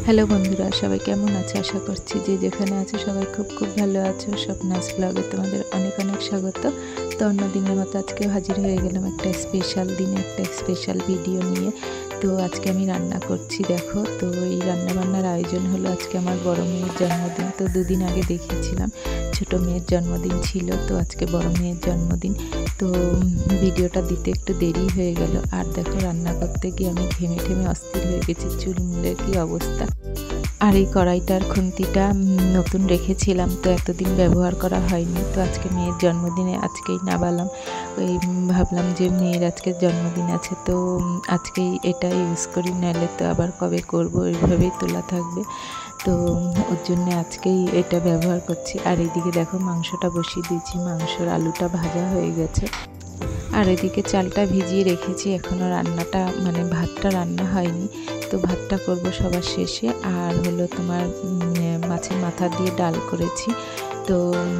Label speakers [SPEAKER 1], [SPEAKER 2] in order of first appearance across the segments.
[SPEAKER 1] Hello বন্ধুরা, সবাই কেমন আছে? আশা করছি যে যেখানে আছে সবাই খুব খুব ভালো আছো। স্বপ্নাস ব্লগে তোমাদের অনেক অনেক স্বাগত। তো অন্য দিনের মতো আজকেও হাজির হয়ে গেলাম একটা স্পেশাল দিনে, একটা স্পেশাল ভিডিও নিয়ে। তো আজকে আমি রান্না করছি, দেখো। তো এই রান্নাবান্নার আয়োজন হলো আজকে আমার বড় মেয়ের জন্মদিন। তো দুদিন আগে দেখিয়েছিলাম ছোট মেয়ের জন্মদিন ছিল, তো আজকে বড় মেয়ের জন্মদিন। তো ভিডিওটা দিতে একটু দেরি হয়ে গেল। আর দেখো, রান্না করতে গিয়ে আমি ঘেমে ঠেমে অস্থির হয়ে গেছি, চুলমুলের কি অবস্থা। আর এই কড়াইটার খুন্তিটা নতুন রেখেছিলাম, তো এতদিন ব্যবহার করা হয়নি। তো আজকে মেয়ের জন্মদিনে আজকেই নাবালাম। ওই ভাবলাম যে মেয়ের আজকে জন্মদিন আছে, তো আজকেই এটা ইউজ করি, নাহলে তো আবার কবে করব, এইভাবেই তোলা থাকবে। তো ওর জন্য আজকেই এটা ব্যবহার করছি। আর এইদিকে দেখো, মাংসটা বসিয়ে দিয়েছি, মাংসর আলুটা ভাজা হয়ে গেছে। আর এদিকে চালটা ভিজিয়ে রেখেছি, এখনও রান্নাটা ভাতটা রান্না হয়নি। তো ভাতটা করব সবার শেষে। আর হলো তোমার মাছের মাথা দিয়ে ডাল করেছি। তো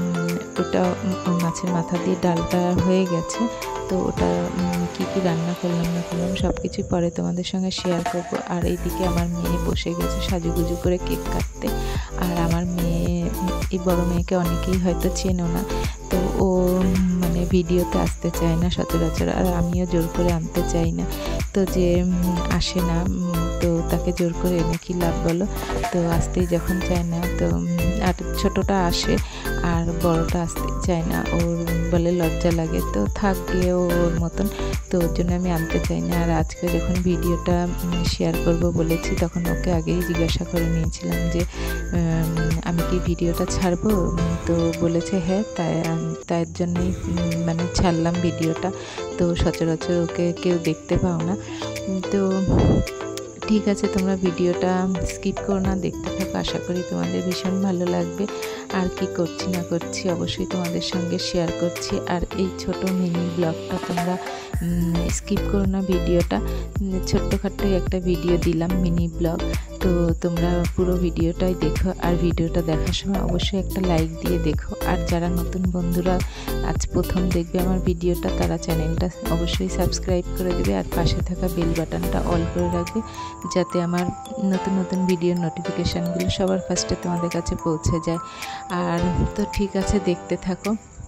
[SPEAKER 1] ওটা মাছের মাথা দিয়ে ডালটা হয়ে গেছে। তো ওটা কী কী রান্না করলাম না করলাম সব কিছুই পরে তোমাদের সঙ্গে শেয়ার করব। আর এইদিকে আমার মেয়ে বসে গেছে সাজুগুজু করে কেক কাটতে। আর আমার মেয়ে, এই বড় মেয়েকে অনেকেই হয়তো চেনো না, তো ও ভিডিওতে আসতে চায় না সচরাচর। আর আমিও জোর করে আনতে চাই না, তো যে আসে না, তো তাকে জোর করে এনে কি লাভ বলো। তো আসতেই যখন চায় না, তো আর ছোটোটা আসে আর বড়টা আসতে চায় না, ওর বলে লজ্জা লাগে। তো থাক গিয়ে ওর মতন, তো ওর জন্য আমি আনতে চাই না। আর আজকে যখন ভিডিওটা শেয়ার করব বলেছি, তখন ওকে আগেই জিজ্ঞাসা করে নিয়েছিলাম যে আমি কি ভিডিওটা ছাড়বো। তো বলেছে হ্যাঁ, তাই জন্যই ছাড়লাম ভিডিওটা। তো সচরাচর ওকে কেউ দেখতে পাও না। তো ঠিক আছে, তোমরা ভিডিওটা স্কিপ করো না, দেখতে থাকো। আশা করি তোমাদের ভীষণ ভালো লাগবে। আর কি করছি না করছি অবশ্যই তোমাদের সঙ্গে শেয়ার করছি। আর এই ছোট মিনি ব্লগটা তোমরা স্কিপ করো না, ভিডিওটা ছোট্টখাট্টো একটা ভিডিও দিলাম, মিনি ব্লগ। তো তোমরা পুরো ভিডিওটাই দেখো। আর ভিডিওটা দেখার সময় অবশ্যই একটা লাইক দিয়ে দেখো। আর যারা নতুন বন্ধুরা আজ প্রথম দেখবে আমার ভিডিওটা, তারা চ্যানেলটা অবশ্যই সাবস্ক্রাইব করে দেবে। আর পাশে থাকা বেল বাটনটা অল করে রাখবে, যাতে আমার নতুন নতুন ভিডিওর নোটিফিকেশানগুলো সবার ফার্স্টে তোমাদের কাছে পৌঁছে যায়। আর তো ঠিক আছে, দেখতে থাকো।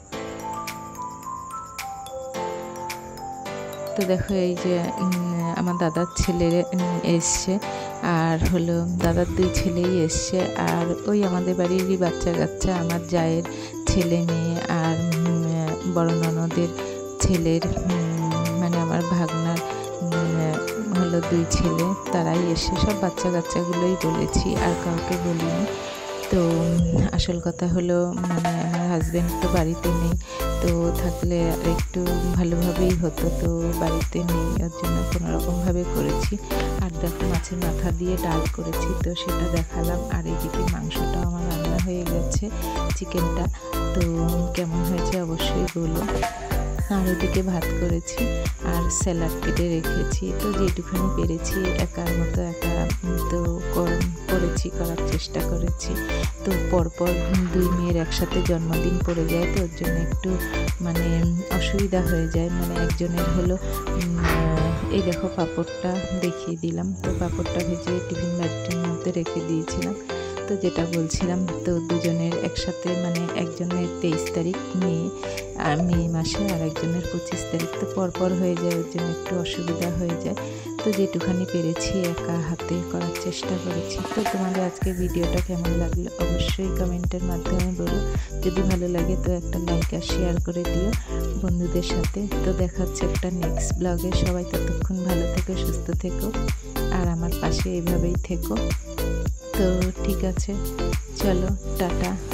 [SPEAKER 1] তো দেখো, এই যে আমার দাদার ছেলে এসছে, আর হলো দাদার দুই ছেলেই এসছে। আর ওই আমাদের বাড়িরই বাচ্চা কাচ্চা, আমার জায়ের ছেলে মেয়ে আর বড় ননদের ছেলের আমার ভাগনার হলো দুই ছেলে, তারাই এসে, সব বাচ্চা কাচ্চাগুলোই বলেছি, আর কাউকে বলিনি। তো আসল কথা হলো আমার হাজব্যান্ড তো বাড়িতে নেই, তো থাকলে আর একটু ভালোভাবেই হতো। তো বাড়িতে নেই, ওর জন্য কোনোরকমভাবে করেছি। আর দেখো, মাছের মাথা দিয়ে ডাল করেছি, তো সেটা দেখালাম। আর এদিকে মাংসটাও আমার রান্না হয়ে গেছে, চিকেনটা। তো কেমন হয়েছে অবশ্যই বলো। আর ওদিকে ভাত করেছি, আর স্যালাড কেটে রেখেছি। তো যেটুখানি পেরেছি একার মতো একা তো করেছি, করার চেষ্টা করেছি। তো পরপর দুই মেয়ের একসাথে জন্মদিন পড়ে যায়, তো ওর জন্য একটু অসুবিধা হয়ে যায়। একজনের হলো এই দেখো, পাঁপড়টা দেখিয়ে দিলাম। তো পাঁপড়টা ভেজে টিফিন বাটির মধ্যে রেখে দিয়েছিলাম। তো যেটা বলছিলাম, তো দুজনের একসাথে একজনের 23 তারিখ মে মাসে, আর একজনের 25 তারিখ, তো পরপর হয়ে যায়, ওর জন্য একটু অসুবিধা হয়ে যায়। তো যেটুখানি পেরেছি একা হাতে করার চেষ্টা করেছি। তো তোমাদের আজকে ভিডিওটা কেমন লাগলো অবশ্যই কমেন্টের মাধ্যমে বলো। যদি ভালো লাগে তো একটা লাইক আর শেয়ার করে দিও বন্ধুদের সাথে। তো দেখাচ্ছে একটা নেক্সট ব্লগে। সবাই ততক্ষণ ভালো থেকো, সুস্থ থেকো, আর আমার পাশে এইভাবেই থেকো। তো ঠিক আছে, চলো, টাটা।